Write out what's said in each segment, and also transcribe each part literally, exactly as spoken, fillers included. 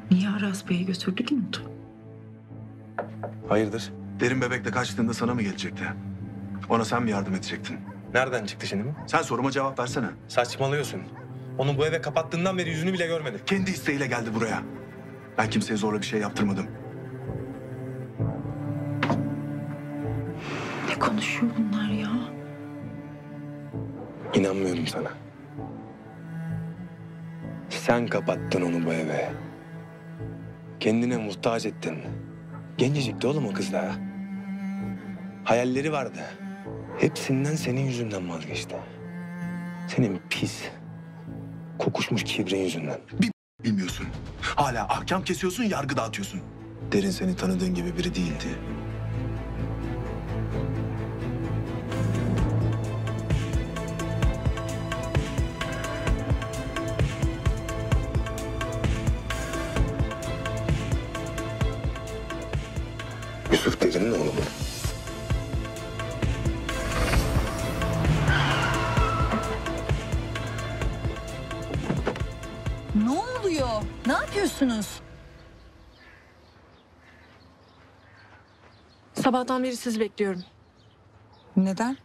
Niye Aras Bey'i götürdü ki Mutlu? Hayırdır? Derin bebekle kaçtığında sana mı gelecekti? Ona sen mi yardım edecektin? Nereden çıktı şimdi bu? Sen soruma cevap versene. Saçmalıyorsun. Onu bu eve kapattığından beri yüzünü bile görmedim. Kendi isteğiyle geldi buraya. Ben kimseye zorla bir şey yaptırmadım. Ne konuşuyor bunlar ya? İnanmıyorum sana. Sen kapattın onu bu eve. Kendine muhtaç ettin. Gencecikti oğlum o kız daha. Hayalleri vardı. Hepsinden senin yüzünden vazgeçti. Senin pis, kokuşmuş kibrin yüzünden. Bir bilmiyorsun. Hala ahkam kesiyorsun, yargı dağıtıyorsun. Derin seni tanıdığın gibi biri değildi. Yusuf Derin'in oğlu mu? Ne oluyor? Ne yapıyorsunuz? Sabahtan beri sizi bekliyorum. Neden?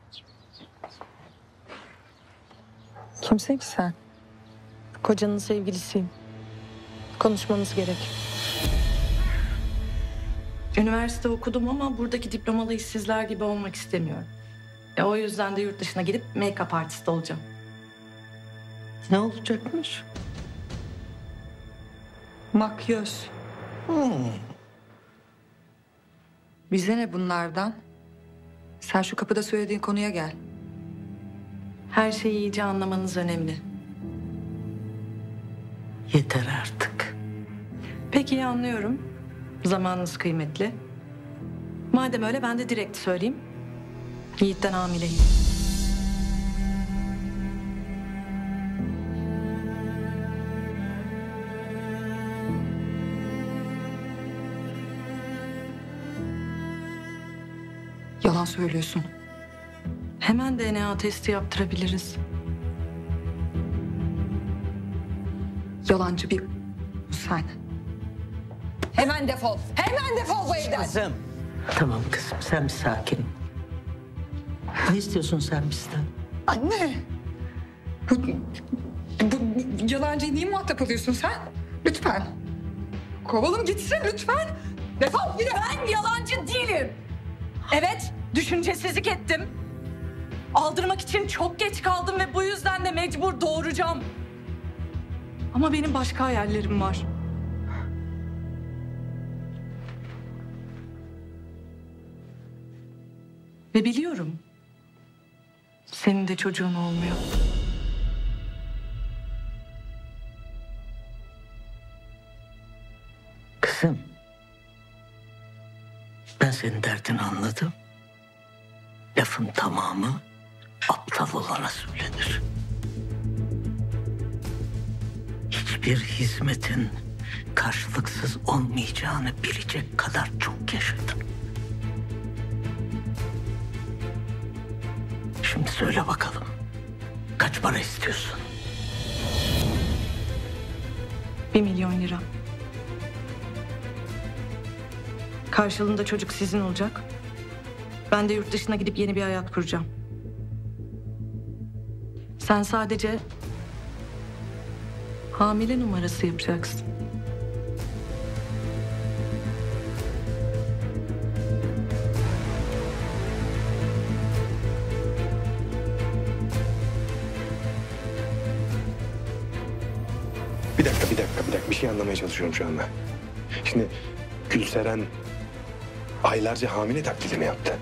Kimsin ki sen? Kocanın sevgilisiyim. Konuşmamız gerek. Üniversite okudum ama buradaki diplomalı işsizler gibi olmak istemiyorum. E, o yüzden de yurt dışına gidip make-up artist olacağım. Ne olacakmış? Makyöz. Hmm. Bize ne bunlardan? Sen şu kapıda söylediğin konuya gel. Her şeyi iyice anlamanız önemli. Yeter artık. Peki iyi anlıyorum. Zamanınız kıymetli. Madem öyle ben de direkt söyleyeyim. Yiğit'ten hamileyim. Yalan söylüyorsun. Hemen D N A testi yaptırabiliriz. Yalancı bir sen. Hemen defol. Hemen defol bu evden. Kızım. Tamam kızım, sen bir sakin ol. Ne istiyorsun sen bizden? Anne. Bu, bu yalancıyı niye muhatap alıyorsun sen? Lütfen. Kovalım gitsin lütfen. Defol gidin. Ben yalancı değilim. Evet, düşüncesizlik ettim. Aldırmak için çok geç kaldım ve bu yüzden de mecbur doğuracağım. Ama benim başka hayallerim var. Ve biliyorum. Senin de çocuğun olmuyor. Kızım. Ben senin derdini anladım. Lafın tamamı aptal olana söylenir. Hiçbir hizmetin karşılıksız olmayacağını bilecek kadar çok yaşadım. Şimdi söyle bakalım. Kaç para istiyorsun? Bir milyon lira. Karşılığında çocuk sizin olacak. Ben de yurt dışına gidip yeni bir hayat kuracağım. Sen sadece hamile numarası yapacaksın. Bir dakika, bir dakika, bir dakika. Bir şey anlamaya çalışıyorum şu anda. Şimdi Gülseren aylarca hamile taklidini yaptı.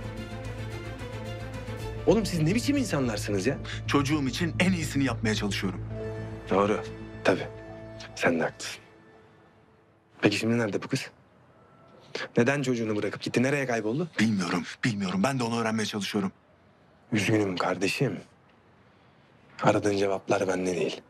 Oğlum siz ne biçim insanlarsınız ya? Çocuğum için en iyisini yapmaya çalışıyorum. Doğru. Tabii. Sen de haklısın. Peki şimdi nerede bu kız? Neden çocuğunu bırakıp gitti? Nereye kayboldu? Bilmiyorum, bilmiyorum. Ben de onu öğrenmeye çalışıyorum. Üzgünüm kardeşim. Aradığın cevaplar bende değil.